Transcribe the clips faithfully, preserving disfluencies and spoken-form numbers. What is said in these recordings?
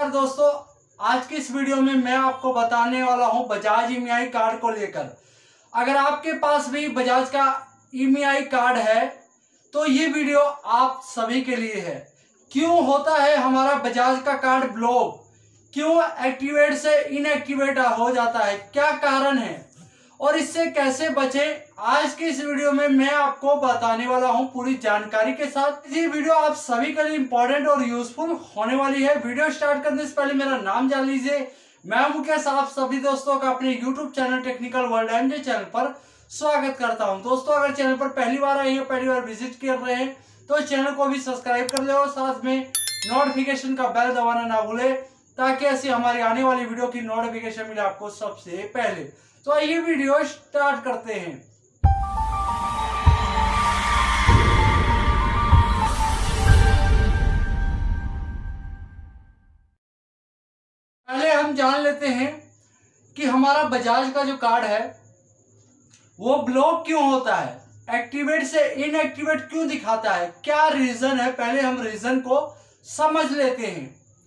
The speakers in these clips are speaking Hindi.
नमस्कार दोस्तों, आज की इस वीडियो में मैं आपको बताने वाला हूं बजाज ईएमआई कार्ड को लेकर। अगर आपके पास भी बजाज का ईएमआई कार्ड है तो ये वीडियो आप सभी के लिए है। क्यों होता है हमारा बजाज का कार्ड ब्लॉक, क्यों एक्टिवेट से इनएक्टिवेट हो जाता है, क्या कारण है और इससे कैसे बचे, आज की इस वीडियो में मैं आपको बताने वाला हूं पूरी जानकारी के साथ। ये वीडियो आप सभी के लिए इंपॉर्टेंट और यूजफुल होने वाली है। वीडियो स्टार्ट करने से पहले मेरा नाम जान लीजिए। मैं मुकेश, आप सभी दोस्तों का अपने YouTube channel technical world MJ channel पर स्वागत करता हूं। दोस्तों, अगर चैनल पर पहली बार आए हैं, पहली बार विजिट कर रहे हैं तो चैनल को भी सब्सक्राइब कर ले और साथ में नोटिफिकेशन का बेल दबाना ना भूले ताकि ऐसी हमारी आने वाली वीडियो की नोटिफिकेशन मिले आपको सबसे पहले। तो आइए वीडियो स्टार्ट करते हैं। पहले हम जान लेते हैं कि हमारा बजाज का जो कार्ड है वो ब्लॉक क्यों होता है, एक्टिवेट से इनएक्टिवेट क्यों दिखाता है, क्या रीजन है। पहले हम रीजन को समझ लेते हैं।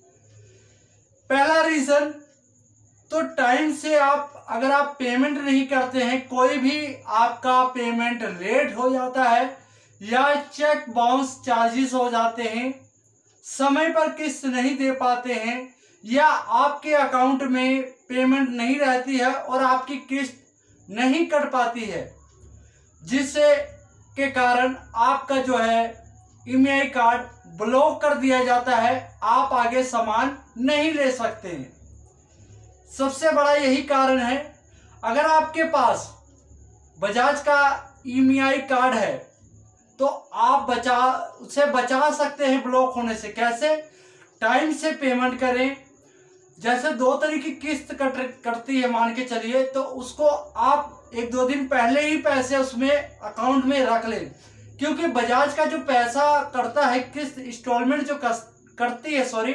पहला रीजन तो टाइम से आप अगर आप पेमेंट नहीं करते हैं, कोई भी आपका पेमेंट लेट हो जाता है या चेक बाउंस चार्जेस हो जाते हैं, समय पर किस्त नहीं दे पाते हैं या आपके अकाउंट में पेमेंट नहीं रहती है और आपकी किस्त नहीं कट पाती है, जिससे के कारण आपका जो है ईएमआई कार्ड ब्लॉक कर दिया जाता है, आप आगे सामान नहीं ले सकते हैं। सबसे बड़ा यही कारण है। अगर आपके पास बजाज का ईएमआई कार्ड है तो आप बचा उसे बचा सकते हैं ब्लॉक होने से। कैसे? टाइम से पेमेंट करें। जैसे दो तरह की किस्त कट करती है मान के चलिए, तो उसको आप एक दो दिन पहले ही पैसे उसमें अकाउंट में रख लें, क्योंकि बजाज का जो पैसा करता है किस्त इंस्टॉलमेंट जो करती है सॉरी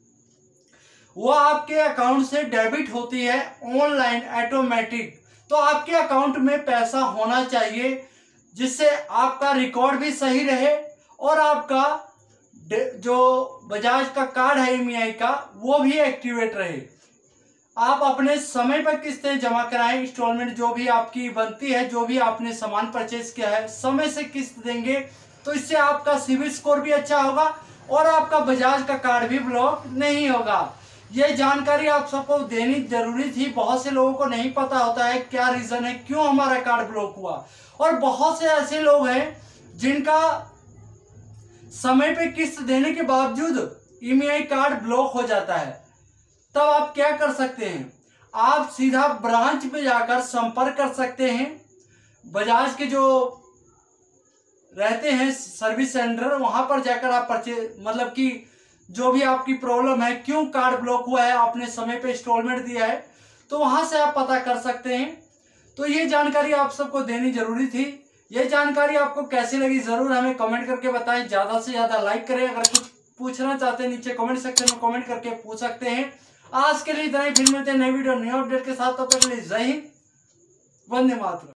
वो आपके अकाउंट से डेबिट होती है ऑनलाइन ऑटोमेटिक। तो आपके अकाउंट में पैसा होना चाहिए जिससे आपका रिकॉर्ड भी सही रहे और आपका जो बजाज का कार्ड है ईएमआई का वो भी एक्टिवेट रहे। आप अपने समय पर किस्तें जमा कराएं, इंस्टॉलमेंट जो भी आपकी बनती है, जो भी आपने सामान परचेज किया है समय से किस्त देंगे तो इससे आपका सिविल स्कोर भी अच्छा होगा और आपका बजाज का कार्ड भी ब्लॉक नहीं होगा। ये जानकारी आप सबको देनी जरूरी थी। बहुत से लोगों को नहीं पता होता है क्या रीजन है, क्यों हमारा कार्ड ब्लॉक हुआ। और बहुत से ऐसे लोग हैं जिनका समय पे किस्त देने के बावजूद ईएमआई कार्ड ब्लॉक हो जाता है। तब आप क्या कर सकते हैं, आप सीधा ब्रांच में जाकर संपर्क कर सकते हैं। बजाज के जो रहते हैं सर्विस सेंटर, वहां पर जाकर आप परचेज मतलब कि जो भी आपकी प्रॉब्लम है, क्यों कार्ड ब्लॉक हुआ है, आपने समय पे इंस्टॉलमेंट दिया है, तो वहां से आप पता कर सकते हैं। तो ये जानकारी आप सबको देनी जरूरी थी। ये जानकारी आपको कैसी लगी जरूर हमें कमेंट करके बताएं। ज्यादा से ज्यादा लाइक करें। अगर कुछ पूछना चाहते हैं नीचे कमेंट सेक्शन में कमेंट करके पूछ सकते हैं। आज के लिए इतना ही, फिर मिलते हैं नई वीडियो नए अपडेट के साथ। तब तक के लिए जय हिंद, वंदे मातरम।